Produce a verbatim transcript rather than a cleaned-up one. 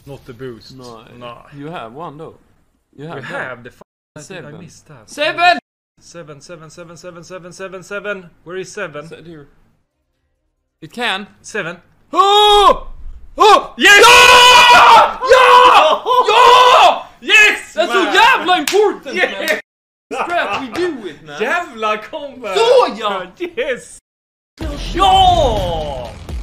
Not the boost. No. No. You have one though. You have, You have the f***ing seven. I missed that. Seven! Seven, seven, seven, seven, seven, seven, seven. Where is seven? Said here. It can. Seven. Oh! Oh! Yes! Ja! Ja! Ja! Yes! That's man! so jävla important, Yes! man! Strap, we do it, man! Jävla comeback! Så ja! Yes! Ja!